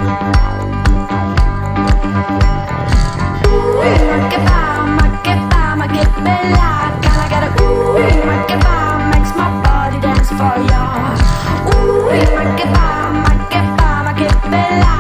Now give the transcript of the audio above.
ma che bella, gotta get a ma che fa, makes my body dance for ya. Ma che fa, ma che bella.